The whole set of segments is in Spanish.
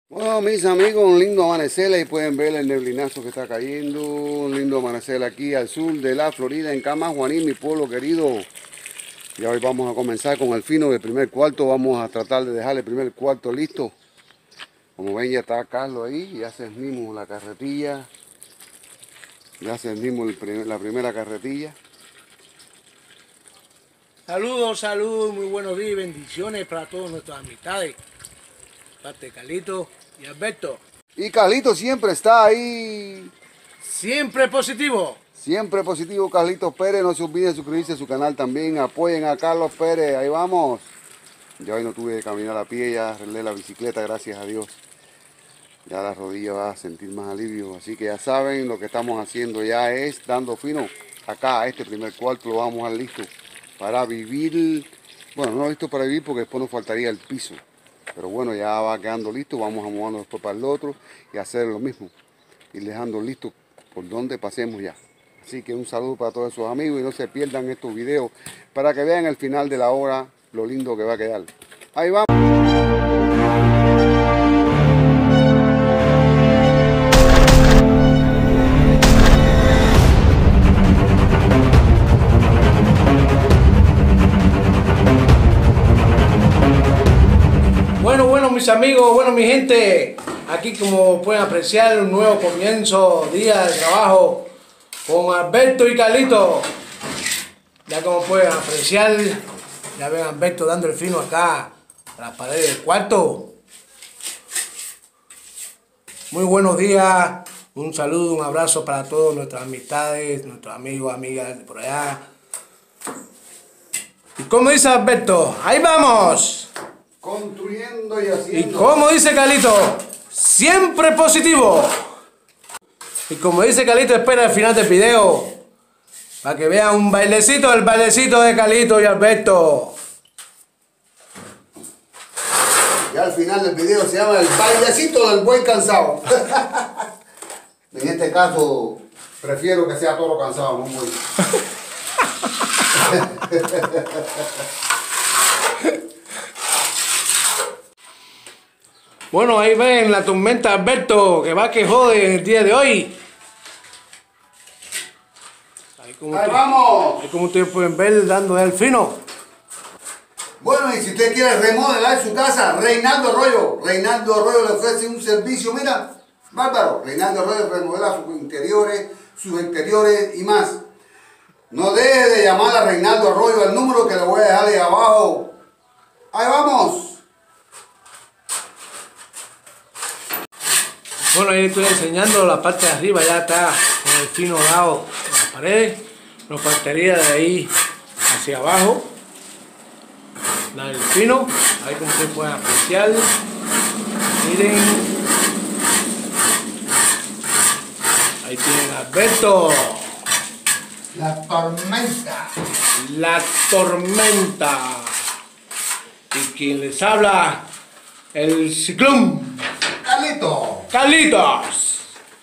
Bueno, mis amigos, un lindo amanecer, ahí pueden ver el neblinazo que está cayendo, un lindo amanecer aquí al sur de la Florida, en Camajuaní, mi pueblo querido. Y hoy vamos a comenzar con el fino del primer cuarto, vamos a tratar de dejar el primer cuarto listo. Como ven, ya está Carlos ahí, ya cernimos la carretilla, ya cernimos la primera carretilla. Saludos, saludos, muy buenos días y bendiciones para todas nuestras amistades. Parte de Carlito y Alberto. Y Carlito siempre está ahí. Siempre positivo. Siempre positivo, Carlitos Pérez. No se olviden de suscribirse a su canal también. Apoyen a Carlos Pérez. Ahí vamos. Yo hoy no tuve que caminar a pie, ya arreglé la bicicleta, gracias a Dios. Ya la rodilla va a sentir más alivio. Así que ya saben, lo que estamos haciendo ya es dando fino acá a este primer cuarto. Lo vamos a dar listo para vivir. Bueno, no listo para vivir porque después nos faltaría el piso. Pero bueno, ya va quedando listo. Vamos a movernos después para el otro y hacer lo mismo. Ir dejando listo por donde pasemos ya. Así que un saludo para todos sus amigos y no se pierdan estos videos para que vean al final de la hora lo lindo que va a quedar. Ahí vamos. Bueno, mis amigos, bueno, mi gente. Aquí, como pueden apreciar, un nuevo comienzo, día de trabajo con Alberto y Carlito. Ya como pueden apreciar, ya ven a Alberto dando el fino acá a las paredes del cuarto. Muy buenos días, un saludo, un abrazo para todas nuestras amistades, nuestros amigos, amigas de por allá. ¿Y cómo dice Alberto? ¡Ahí vamos! Construyendo y ¿Y haciendo. cómo dice Carlito? ¡Siempre positivo! Y como dice Carlito, espera al final del video para que vean un bailecito, el bailecito de Carlito y Alberto. Ya al final del video se llama el bailecito del buen cansado. En este caso, prefiero que sea toro cansado, no muy. Bueno, ahí ven la tormenta Alberto, que va que jode en el día de hoy. Ahí vamos. Ahí como ustedes pueden ver, dando el fino. Bueno, y si usted quiere remodelar su casa, Reinaldo Arroyo le ofrece un servicio, mira, bárbaro. Reinaldo Arroyo remodela sus exteriores y más. No deje de llamar a Reinaldo Arroyo al número que le voy a dejar ahí abajo. Ahí vamos. Bueno, ahí estoy enseñando la parte de arriba, ya está con el fino dado en las paredes. Nos faltaría de ahí hacia abajo dar el fino, ahí como ustedes pueden apreciar. Miren, ahí tienen a Alberto. La tormenta. La tormenta. Y quien les habla, el ciclón. Carlito. Carlitos.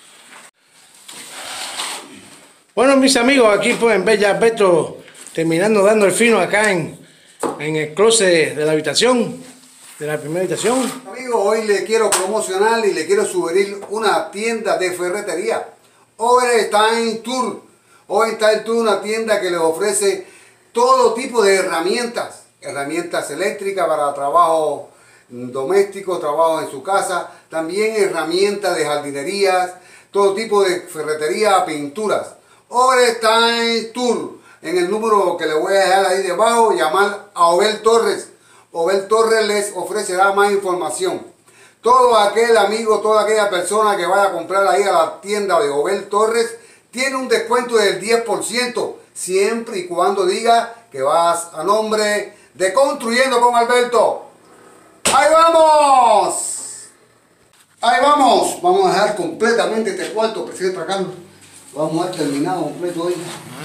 Bueno, mis amigos, aquí pueden ver ya Alberto terminando dando el fino acá en el closet de la habitación, de la primera habitación. Amigos, hoy le quiero promocionar y le quiero sugerir una tienda de ferretería. Overtime Tour. Overtime Tour, una tienda que les ofrece todo tipo de herramientas. Herramientas eléctricas para trabajo doméstico, trabajo en su casa. También herramientas de jardinerías, todo tipo de ferretería, pinturas. Overtime Tour. En el número que le voy a dejar ahí debajo, llamar a Obel Torres. Obel Torres les ofrecerá más información. Todo aquel amigo, toda aquella persona que vaya a comprar ahí a la tienda de Obel Torres, tiene un descuento del 10%, siempre y cuando diga que vas a nombre de Construyendo con Alberto. ¡Ahí vamos! Ahí vamos. Vamos a dejar completamente este cuarto, presidente Carlos. Vamos a haber terminado completo hoy.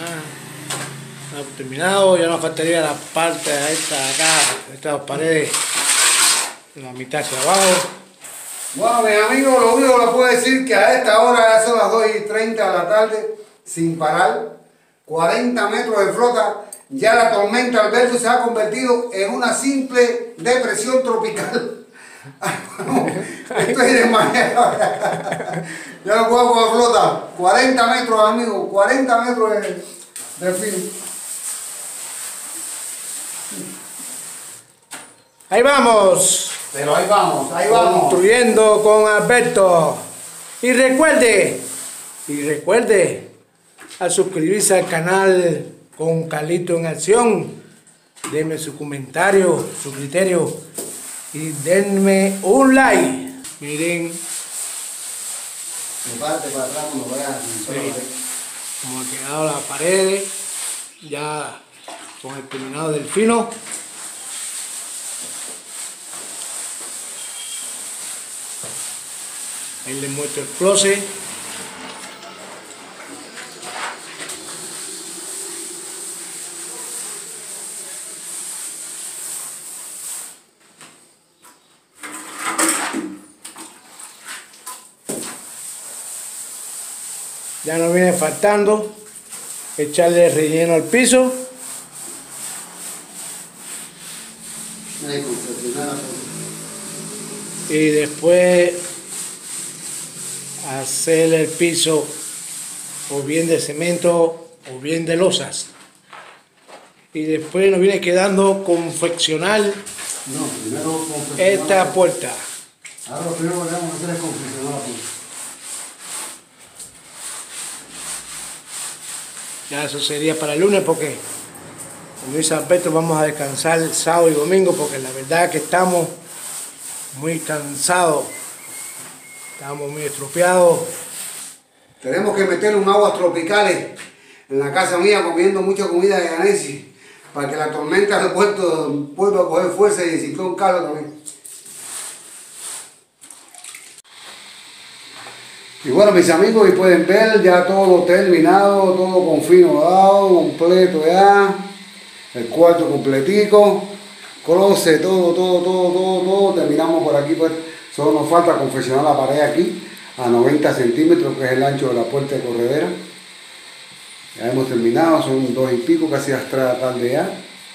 Terminado, ya nos faltaría la parte de esta de acá, estas dos paredes, la mitad hacia abajo. Bueno, mis amigos, lo único que les puedo decir que a esta hora, ya son las 2:30 de la tarde, sin parar, 40 metros de flota, ya la tormenta Alberto se ha convertido en una simple depresión tropical. Estoy desmayado. Ya no puedo con la flota. 40 metros, amigo. 40 metros de filo. Ahí vamos. Pero ahí vamos, ahí vamos. Construyendo con Alberto. Y recuerde a suscribirse al canal con Carlito en Acción. Denme su comentario, su criterio y denme un like. Miren De parte para atrás cuando vean. cómo ha quedado la pared ya con el terminado del fino. Ahí les muestro el closet. Ya nos viene faltando echarle relleno al piso. Y después hacer el piso o bien de cemento o bien de losas. Y después nos viene quedando confeccionar esta puerta. Ahora lo primero que vamos a hacer es confeccionar la puerta. Ya eso sería para el lunes porque con Luis Alberto vamos a descansar sábado y domingo porque la verdad es que estamos muy cansados, estamos muy estropeados. Tenemos que meter un aguas tropicales en la casa mía comiendo mucha comida de Ganesi para que la tormenta del puerto vuelva a coger fuerza y el ciclón Carlos también. Y bueno, mis amigos, y pueden ver ya todo terminado, todo con fino dado, completo ya, el cuarto completico, closet, todo, terminamos por aquí, pues solo nos falta confeccionar la pared aquí a 90 centímetros, que es el ancho de la puerta de corredera. Ya hemos terminado, son 2 y pico, casi las 3 de la tarde ya.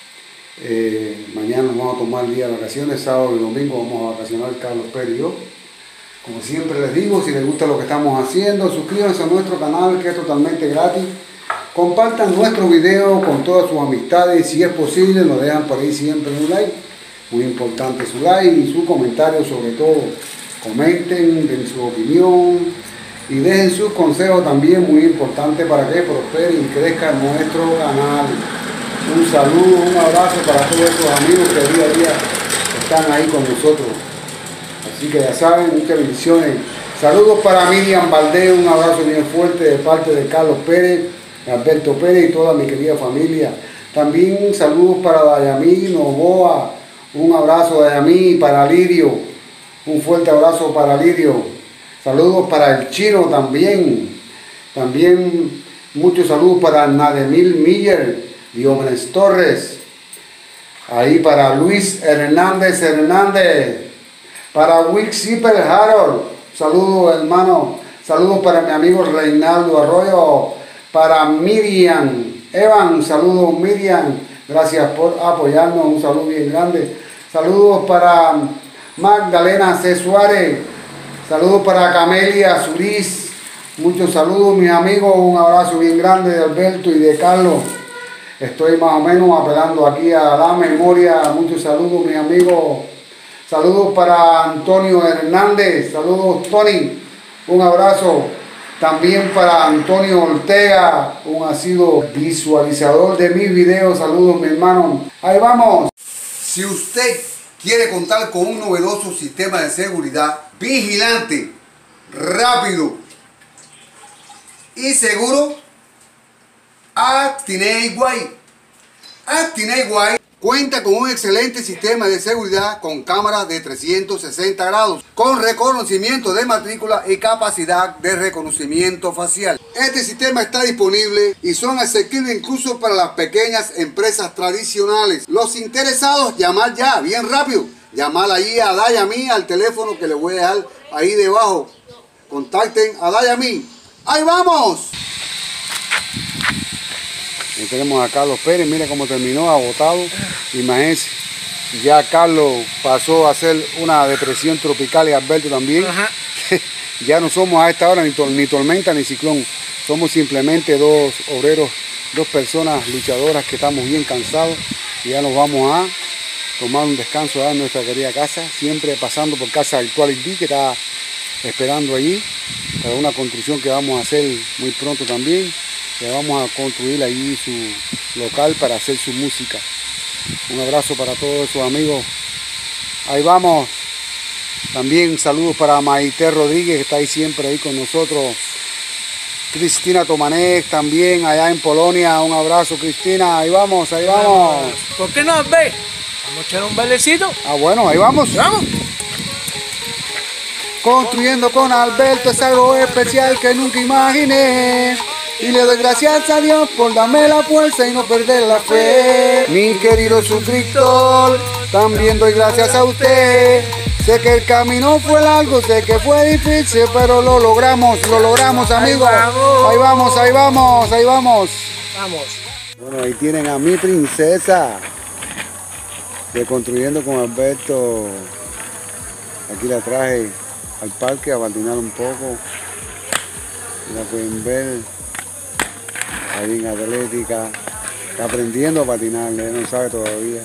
Mañana nos vamos a tomar el día de vacaciones, sábado y domingo vamos a vacacionar Carlos Pérez y yo. Como siempre les digo, si les gusta lo que estamos haciendo, suscríbanse a nuestro canal que es totalmente gratis. Compartan nuestro video con todas sus amistades y si es posible nos dejan por ahí siempre un like. Muy importante su like y su comentario sobre todo. Comenten, den su opinión y dejen sus consejos también, muy importante para que prospere y crezca nuestro canal. Un saludo, un abrazo para todos esos amigos que día a día están ahí con nosotros. Así que ya saben, muchas bendiciones. Saludos para Miriam Valdés, un abrazo bien fuerte de parte de Carlos Pérez, Alberto Pérez y toda mi querida familia. También saludos para Dayamí Novoa, un abrazo Dayamí, para Lirio, un fuerte abrazo para Lirio. Saludos para el Chino también. También muchos saludos para Nademil Miller, Diomedes Torres. Ahí para Luis Hernández. Para Wick Zipper Harold, saludos hermano, saludos para mi amigo Reinaldo Arroyo, para Miriam Evan, saludos Miriam, gracias por apoyarnos, un saludo bien grande. Saludos para Magdalena C. Suárez, saludos para Camelia Zuriz, muchos saludos mis amigos, un abrazo bien grande de Alberto y de Carlos. Estoy más o menos apelando aquí a la memoria, muchos saludos mis amigos. Saludos para Antonio Hernández, saludos Tony, un abrazo. También para Antonio Ortega, un asiduo visualizador de mis videos, saludos mi hermano. Ahí vamos. Si usted quiere contar con un novedoso sistema de seguridad vigilante, rápido y seguro, Actinate White. Actinate White cuenta con un excelente sistema de seguridad con cámaras de 360 grados, con reconocimiento de matrícula y capacidad de reconocimiento facial. Este sistema está disponible y son asequibles incluso para las pequeñas empresas tradicionales. Los interesados, llamar ya, bien rápido. Llamar allí a Dayami al teléfono que les voy a dejar ahí debajo. Contacten a Dayami. ¡Ahí vamos! Ahí tenemos a Carlos Pérez, mira cómo terminó, agotado. Imagínense, Ya Carlos pasó a hacer una depresión tropical y Alberto también. Ajá. Ya no somos a esta hora ni tormenta ni ciclón. Somos simplemente dos obreros, dos personas luchadoras que estamos bien cansados. Y ya nos vamos a tomar un descanso en nuestra querida casa. Siempre pasando por casa Actuality, que está esperando allí. Para una construcción que vamos a hacer muy pronto también. Que vamos a construir allí su local para hacer su música. Un abrazo para todos esos amigos. Ahí vamos. También saludos para Maite Rodríguez, que está ahí siempre ahí con nosotros. Cristina Tomanek también allá en Polonia. Un abrazo, Cristina. Ahí vamos, ahí vamos. ¿Por qué no ve? Vamos a echar un bailecito. Ah, bueno, ahí vamos. Vamos. Construyendo con Alberto es algo especial que nunca imaginé. Y le doy gracias a Dios por darme la fuerza y no perder la fe. Mi querido suscriptor, también doy gracias a usted. Sé que el camino fue largo, sé que fue difícil, pero lo logramos amigos. Ahí vamos, ahí vamos, ahí vamos. Vamos. Bueno, ahí tienen a mi princesa. De Construyendo con Alberto. Aquí la traje al parque a patinar un poco. La pueden ver. Ahí en atlética. Está aprendiendo a patinar, ella no sabe todavía.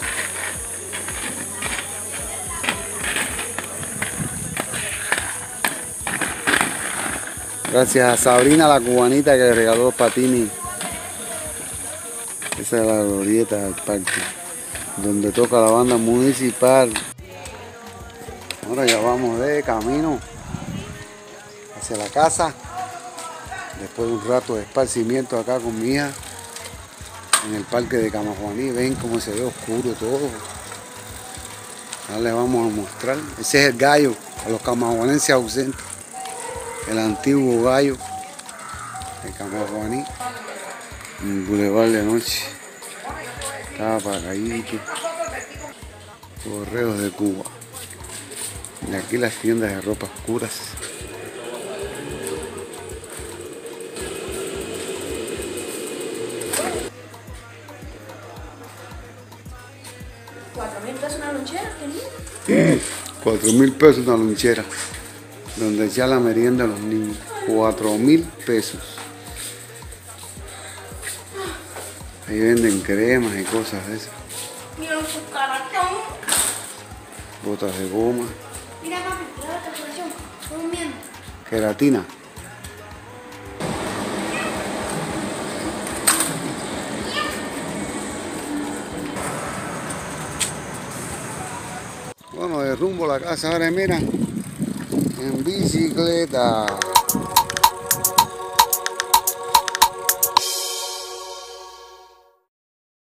Gracias a Sabrina, la cubanita, que le regaló los patines. Esa es la glorieta del parque, donde toca la banda municipal. Ahora ya vamos de camino hacia la casa. Después de un rato de esparcimiento acá con mi hija en el parque de Camajuaní. Ven cómo se ve oscuro todo. Ahora les vamos a mostrar. Ese es el gallo, a los camajuanenses ausentes. El antiguo gallo de Camajuaní. En Boulevard de noche. Estaba apagadito. Correos de Cuba. Y aquí las tiendas de ropa oscuras. ¿$4.000 una lonchera? ¿Qué niño? 4.000 pesos una lonchera. Donde echar la merienda a los niños. 4.000 pesos. Ahí venden cremas y cosas de esas. Mira su caratón. Botas de goma. Mira papi, mira la calculación. Estoy durmiendo. Queratina. Bueno, de rumbo a la casa ahora, mira, en bicicleta.